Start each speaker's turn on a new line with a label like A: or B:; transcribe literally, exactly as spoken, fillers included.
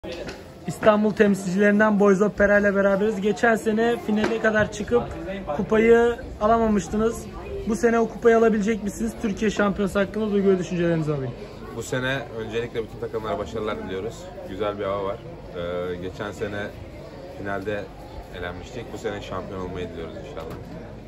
A: İstanbul temsilcilerinden Boys of Pera ile beraberiz. Geçen sene finale kadar çıkıp kupayı alamamıştınız. Bu sene o kupayı alabilecek misiniz? Türkiye Şampiyonası hakkında duygu ve düşüncelerinizi alayım.
B: Bu sene öncelikle bütün takımlara başarılar diliyoruz. Güzel bir hava var. Ee, geçen sene finalde elenmiştik. Bu sene şampiyon olmayı diliyoruz inşallah.